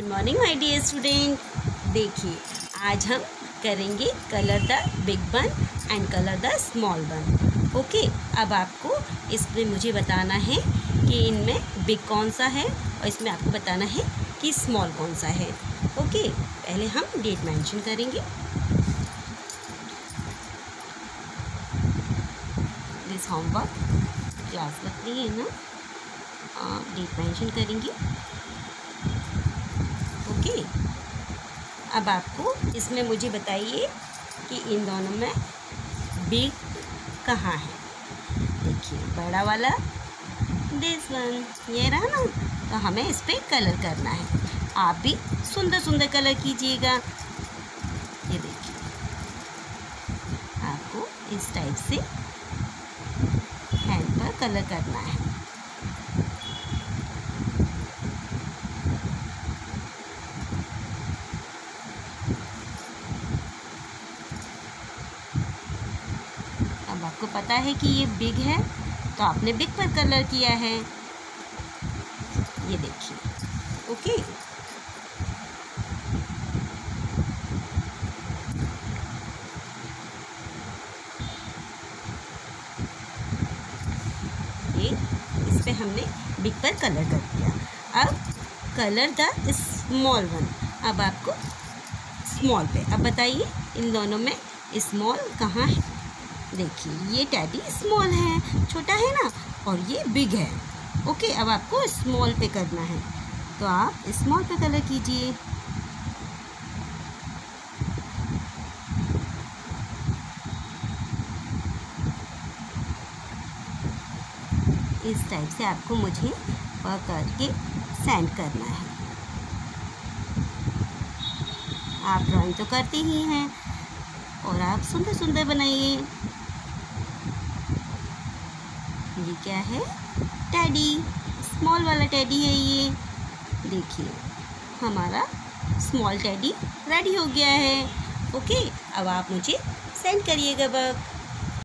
Good morning my dear student. देखिए आज हम करेंगे colour the big one and colour the small one. Okay, अब आपको इसमें मुझे बताना है कि इनमें बिग कौन सा है और इसमें आपको बताना है कि स्मॉल कौन सा है। ओके, पहले हम डेट मेंशन करेंगे। दिस होमवर्क क्लास लग रही है ना, डेट मेंशन करेंगे। ओके, अब आपको इसमें मुझे बताइए कि इन दोनों में बिग कहाँ है। देखिए बड़ा वाला दिस वन, ये रहा ना, तो हमें इस पर कलर करना है। आप भी सुंदर सुंदर कलर कीजिएगा। ये देखिए आपको इस टाइप से हैंड पर कलर करना है। अब आपको पता है कि ये बिग है तो आपने बिग पर कलर किया है। ये देखिए। ओके, ये इस पे हमने बिग पर कलर कर दिया। अब कलर द स्मॉल वन। अब आपको स्मॉल पे, अब बताइए इन दोनों में स्मॉल कहाँ है। देखिए ये टैडी स्मॉल है, छोटा है ना, और ये बिग है। ओके, अब आपको स्मॉल पे करना है तो आप स्मॉल पे कलर कीजिए। इस टाइप से आपको मुझे करके सेंड करना है। आप ड्राइंग तो करते ही हैं और आप सुंदर सुंदर बनाइए। ये क्या है? टैडी, स्मॉल वाला टैडी है ये। देखिए हमारा स्मॉल टैडी रेडी हो गया है। ओके, अब आप मुझे सेंड करिएगा वर्क।